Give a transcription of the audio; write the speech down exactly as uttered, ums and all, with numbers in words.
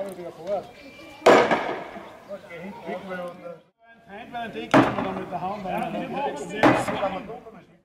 weer voor. Eind wel een teken, maar dan met de hand. Ja,